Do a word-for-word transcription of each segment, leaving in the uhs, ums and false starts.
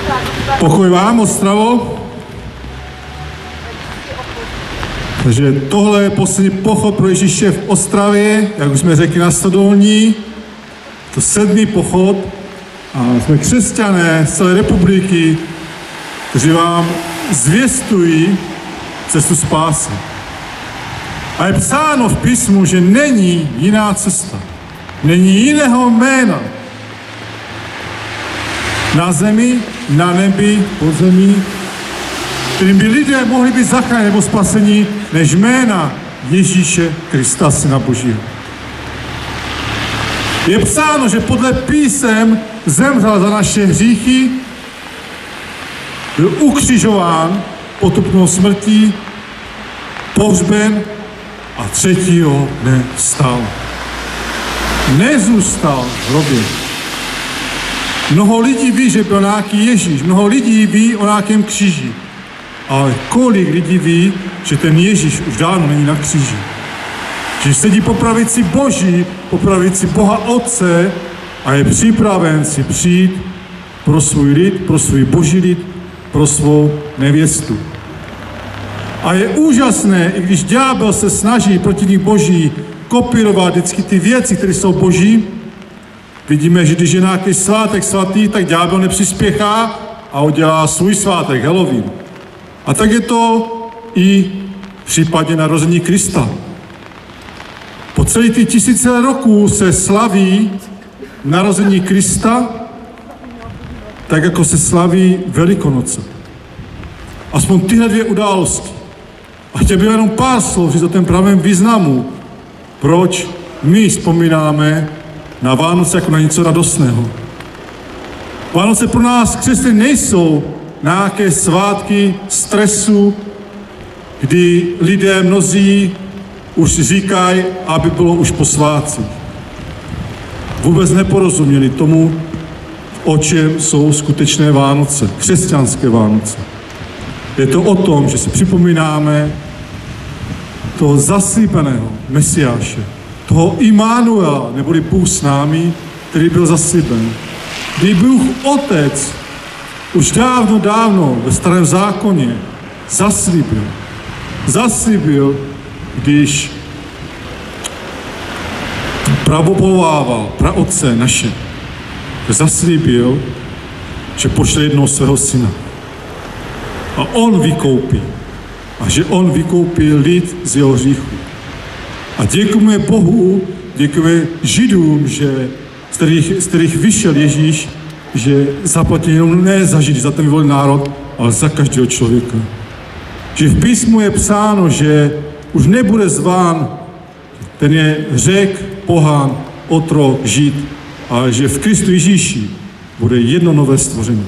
Pokoj vám, Ostravo. Takže tohle je poslední pochod pro Ježíše v Ostravě, jak už jsme řekli na Stodolní. To sedmý pochod a jsme křesťané z celé republiky, kteří vám zvěstují cestu spásy. A je psáno v písmu, že není jiná cesta. Není jiného jména na zemi, na nebi, pod zemí, kterým by lidé mohli být zachráněni nebo spaseni, než jména Ježíše Krista, Syna Božího. Je psáno, že podle písem zemřel za naše hříchy, byl ukřižován potupnou smrtí, pohřben a třetího dne vstal. Nezůstal v hrobě. Mnoho lidí ví, že byl nějaký Ježíš, mnoho lidí ví o nějakém kříži. Ale kolik lidí ví, že ten Ježíš už dávno není na kříži? Že sedí po pravici Boží, po pravici Boha Otce a je připraven si přijít pro svůj lid, pro svůj Boží lid, pro svou nevěstu. A je úžasné, i když ďábel se snaží proti Boží kopírovat vždycky ty věci, které jsou Boží, vidíme, že když je nějaký svátek svatý, tak ďábel nepřispěchá a udělá svůj svátek, Halloween. A tak je to i v případě narození Krista. Po celý ty tisíce roků se slaví narození Krista, tak jako se slaví Velikonoce. Aspoň tyhle dvě události. A chtěl bych jenom pár slov říct o tom pravém významu, proč my vzpomínáme na Vánoce jako na něco radostného. Vánoce pro nás křesťané nejsou nějaké svátky stresu, kdy lidé mnozí už říkají, aby bylo už po svátcích. Vůbec neporozuměli tomu, o čem jsou skutečné Vánoce, křesťanské Vánoce. Je to o tom, že si připomínáme toho zaslíbeného Mesiáše, toho Immanuela, neboli Bůh s námi, který byl zaslíben. Kdy Bůh Otec už dávno, dávno ve Starém zákoně zaslíbil. Zaslíbil, když pravovolával praotce naše. Zaslíbil, že pošle jednoho svého syna. A on vykoupí. A že on vykoupí lid z jeho hříchu. A děkujeme Bohu, děkujeme Židům, že z kterých, z kterých vyšel Ježíš, že zaplatil jenom ne za Židy, za ten vyvolený národ, ale za každého člověka. Že v písmu je psáno, že už nebude zván, ten je Řek, pohán, otrok, Žid, ale že v Kristu Ježíši bude jedno nové stvoření.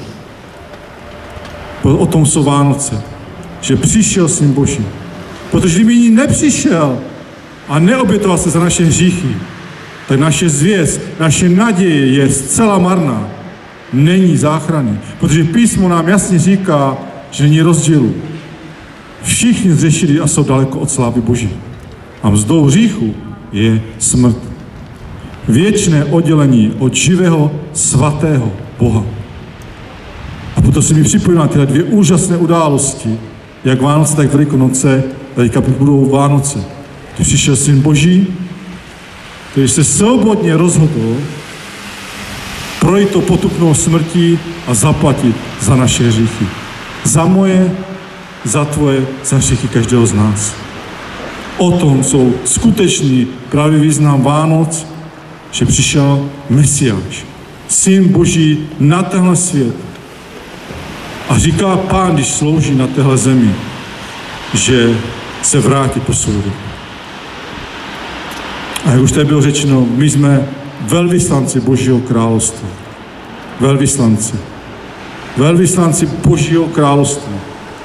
O tom jsou Vánoce. Že přišel Syn Boží. Protože kdyby jiný nepřišel a neobětoval se za naše hříchy, tak naše zvěst, naše naděje je zcela marná. Není záchrany. Protože písmo nám jasně říká, že není rozdílu. Všichni zřešili a jsou daleko od slávy Boží. A mzdou hříchu je smrt. Věčné oddělení od živého, svatého Boha. A proto si mi připomíná tyhle dvě úžasné události, jak Vánoce, tak Velikonoce, teďka budou Vánoce. Když přišel Syn Boží, který se svobodně rozhodl projít to potupnou smrtí a zaplatit za naše hříchy. Za moje, za tvoje, za hříchy každého z nás. O tom jsou skutečný právě význam Vánoc, že přišel Mesiáš, Syn Boží na tenhle svět. A říká Pán, když slouží na téhle zemi, že se vrátí po soudu. A jak už tady bylo řečeno, my jsme velvyslanci Božího království. Velvyslanci. Velvyslanci Božího království.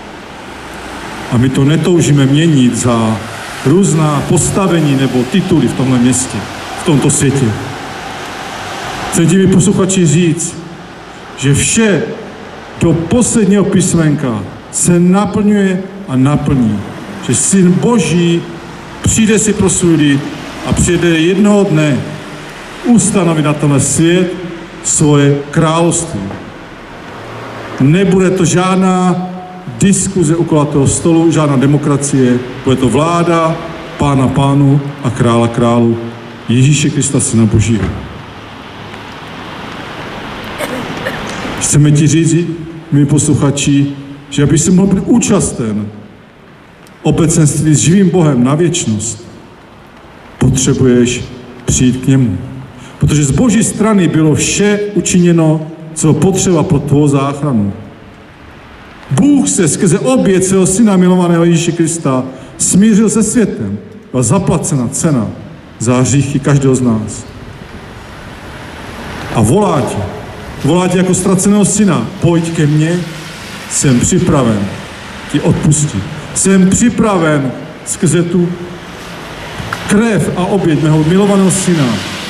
A my to netoužíme měnit za různá postavení nebo tituly v tomhle městě, v tomto světě. Chci mi posluchači říct, že vše do posledního písmenka se naplňuje a naplní. Že Syn Boží přijde si pro svůj lid a přijde jednoho dne ustanovit na tenhle svět svoje království. Nebude to žádná diskuze okolo toho stolu, žádná demokracie. Bude to vláda Pána Pánu a Krála Králu, Ježíše Krista, Syna Božího. Chceme ti říct, my posluchači, že aby jsi mohl být účasten obecenství s živým Bohem na věčnost, potřebuješ přijít k němu. Protože z Boží strany bylo vše učiněno, co potřeba pro tvou záchranu. Bůh se skrze oběť svého Syna milovaného Ježíše Krista smířil se světem. Byla zaplacena cena za hříchy každého z nás. A volá tě, volá tě jako ztraceného syna, pojď ke mně, jsem připraven ti odpustit. Jsem připraven skrze tu krev a oběť mého milovaného Syna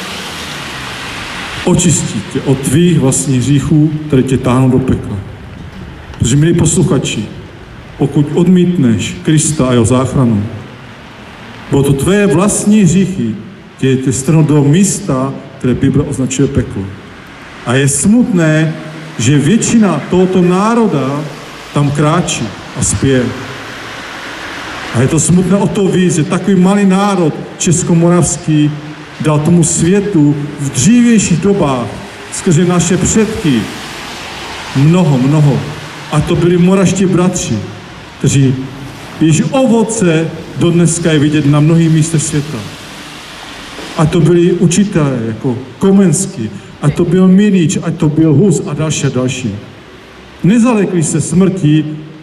očistit tě od tvých vlastních hříchů, které tě táhnou do pekla. Protože, milí posluchači, pokud odmítneš Krista a jeho záchranu, bylo to tvé vlastní hříchy, tě tě strhnou do místa, které Bible označuje peklo. A je smutné, že většina tohoto národa tam kráčí a spěje. A je to smutné o to víc, že takový malý národ českomoravský dal tomu světu v dřívějších dobách skrze naše předky mnoho, mnoho. A to byli moravští bratři, kteří, jejichž ovoce do dneska je vidět na mnohých místech světa. A to byli učitelé, jako Komenský, a to byl Minič, a to byl Hus a další a další. Nezalekli se smrti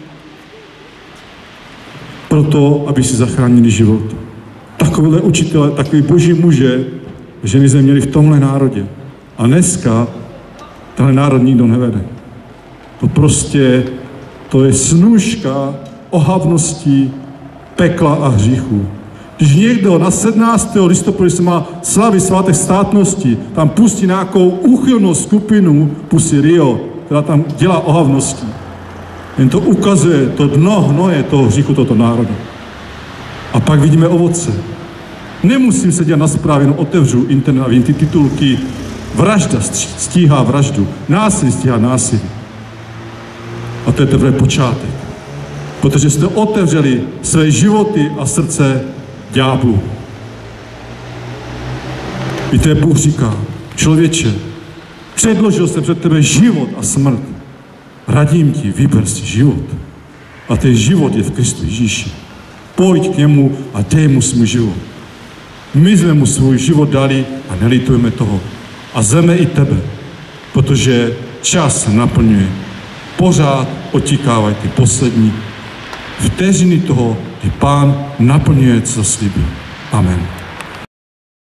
proto, aby si zachránili život. Takovéhle učitelé, takový boží muže, ženy jsme měli v tomhle národě. A dneska tenhle národ nikdo nevede. To prostě, to je snůška ohavností, pekla a hříchů. Když někdo na sedmnáctého listopadu se má slavit svátek státnosti, tam pustí nějakou úchylnou skupinu, pustí Rio, která tam dělá ohavnosti. Jen to ukazuje to dno hnoje toho hříchu tohoto národa. A pak vidíme ovoce. Nemusím se dělat na zprávě, jenom otevřu internet a vidím ty titulky. Vražda stíhá vraždu, násilí stíhá násilí. A to je teprve počátek. Protože jste otevřeli své životy a srdce ďáblu. Víte, Bůh říká, člověče, předložil jsem před tebe život a smrt. Radím ti, vyber si život. A ten život je v Kristu Ježíši. Pojď k němu a dej mu svůj život. My jsme mu svůj život dali a nelitujeme toho. A zeme i tebe, protože čas naplňuje. Pořád otikávají ty poslední vteřiny toho, kdy Pán naplňuje, co slíbil. Amen.